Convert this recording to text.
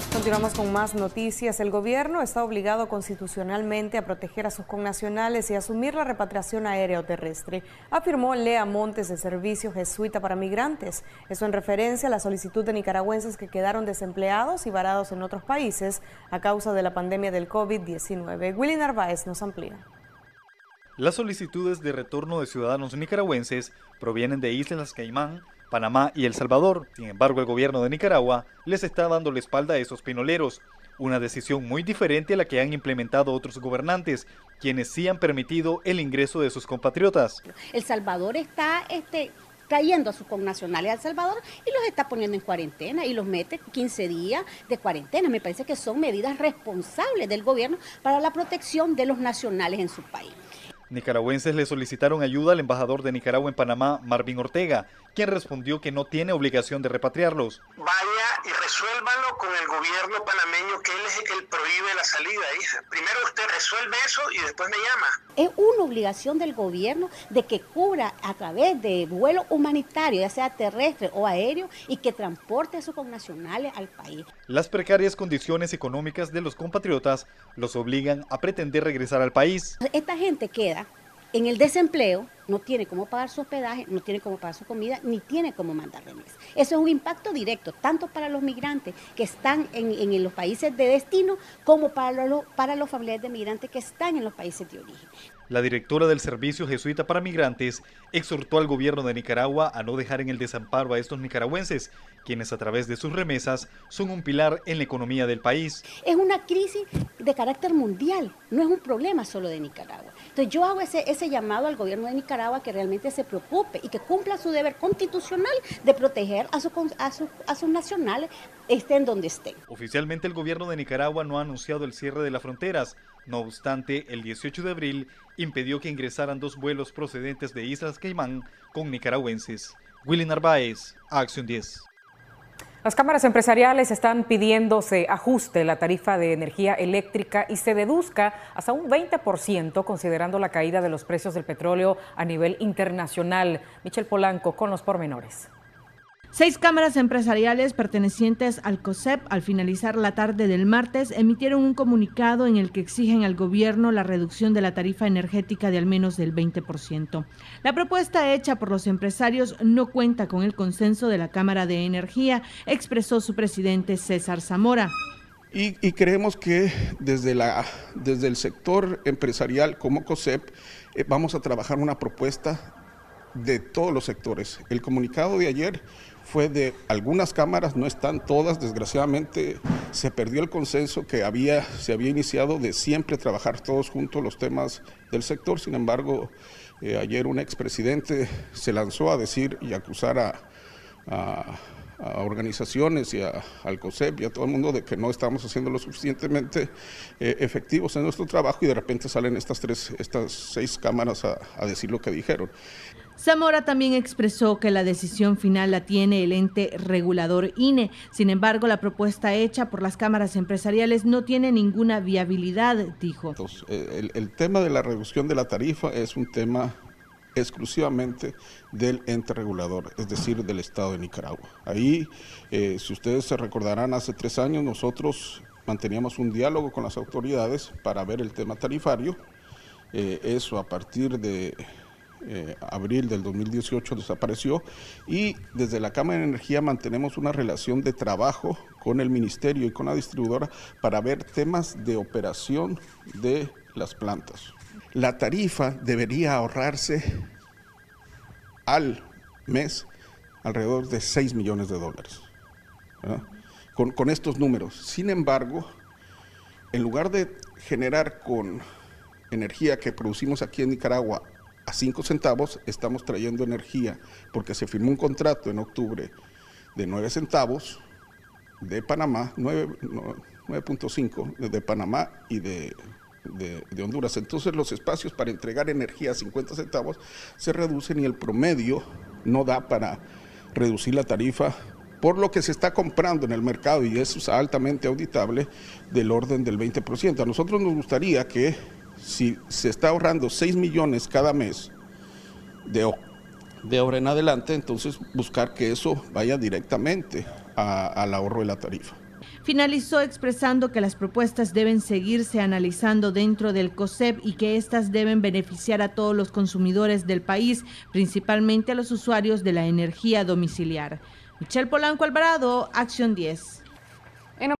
Continuamos con más noticias. El gobierno está obligado constitucionalmente a proteger a sus connacionales y asumir la repatriación aérea o terrestre, afirmó Lea Montes de Servicio Jesuita para Migrantes. Eso en referencia a la solicitud de nicaragüenses que quedaron desempleados y varados en otros países a causa de la pandemia del COVID-19. Willy Narváez nos amplía. Las solicitudes de retorno de ciudadanos nicaragüenses provienen de Islas Caimán, Panamá y El Salvador. Sin embargo, el gobierno de Nicaragua les está dando la espalda a esos pinoleros, una decisión muy diferente a la que han implementado otros gobernantes, quienes sí han permitido el ingreso de sus compatriotas. El Salvador está trayendo a sus connacionales al Salvador y los está poniendo en cuarentena y los mete 15 días de cuarentena. Me parece que son medidas responsables del gobierno para la protección de los nacionales en su país. Nicaragüenses le solicitaron ayuda al embajador de Nicaragua en Panamá, Marvin Ortega, quien respondió que no tiene obligación de repatriarlos. Vaya y resuélvanlo con el gobierno panameño, que él es el que prohíbe la salida. Primero usted resuelve eso y después me llama. Es una obligación del gobierno de que cubra a través de vuelo humanitario, ya sea terrestre o aéreo, y que transporte a sus connacionales al país. Las precarias condiciones económicas de los compatriotas los obligan a pretender regresar al país. Esta gente queda en el desempleo, no tiene cómo pagar su hospedaje, no tiene cómo pagar su comida, ni tiene cómo mandar remesas. Eso es un impacto directo, tanto para los migrantes que están en los países de destino, como para los familiares de migrantes que están en los países de origen. La directora del Servicio Jesuita para Migrantes exhortó al gobierno de Nicaragua a no dejar en el desamparo a estos nicaragüenses, quienes a través de sus remesas son un pilar en la economía del país. Es una crisis de carácter mundial, no es un problema solo de Nicaragua. Entonces yo hago ese llamado al gobierno de Nicaragua que realmente se preocupe y que cumpla su deber constitucional de proteger a sus nacionales, estén donde estén. Oficialmente el gobierno de Nicaragua no ha anunciado el cierre de las fronteras. No obstante, el 18 de abril impidió que ingresaran 2 vuelos procedentes de Islas Caimán con nicaragüenses. Willy Narváez, Acción 10. Las cámaras empresariales están pidiendo se ajuste la tarifa de energía eléctrica y se deduzca hasta un 20%, considerando la caída de los precios del petróleo a nivel internacional. Michelle Polanco con los pormenores. 6 cámaras empresariales pertenecientes al COSEP, al finalizar la tarde del martes, emitieron un comunicado en el que exigen al gobierno la reducción de la tarifa energética de al menos del 20%. La propuesta hecha por los empresarios no cuenta con el consenso de la Cámara de Energía, expresó su presidente César Zamora. Y creemos que desde el sector empresarial como COSEP vamos a trabajar una propuesta de todos los sectores. El comunicado de ayer fue de algunas cámaras, no están todas, desgraciadamente se perdió el consenso que se había iniciado de siempre trabajar todos juntos los temas del sector. Sin embargo, ayer un expresidente se lanzó a decir y acusar a organizaciones y al COSEP y a todo el mundo de que no estamos haciendo lo suficientemente efectivos en nuestro trabajo, y de repente salen estas 6 cámaras a decir lo que dijeron. Zamora también expresó que la decisión final la tiene el ente regulador INE. Sin embargo, la propuesta hecha por las cámaras empresariales no tiene ninguna viabilidad, dijo. Entonces, el tema de la reducción de la tarifa es un tema exclusivamente del ente regulador, es decir, del Estado de Nicaragua. Ahí, si ustedes se recordarán, hace 3 años nosotros manteníamos un diálogo con las autoridades para ver el tema tarifario. Eso a partir de abril del 2018 desapareció, y desde la Cámara de Energía mantenemos una relación de trabajo con el Ministerio y con la distribuidora para ver temas de operación de las plantas. La tarifa debería ahorrarse al mes alrededor de $6 millones, ¿verdad? Con estos números. Sin embargo, en lugar de generar con energía que producimos aquí en Nicaragua a 5 centavos, estamos trayendo energía porque se firmó un contrato en octubre de 9 centavos de Panamá, 9.5 de Panamá y de Honduras. Entonces los espacios para entregar energía a 50 centavos se reducen y el promedio no da para reducir la tarifa por lo que se está comprando en el mercado, y eso es altamente auditable, del orden del 20%. A nosotros nos gustaría que, si se está ahorrando 6 millones cada mes de ahora en adelante, entonces buscar que eso vaya directamente al ahorro de la tarifa. Finalizó expresando que las propuestas deben seguirse analizando dentro del COSEP y que estas deben beneficiar a todos los consumidores del país, principalmente a los usuarios de la energía domiciliar. Michelle Polanco Alvarado, Acción 10.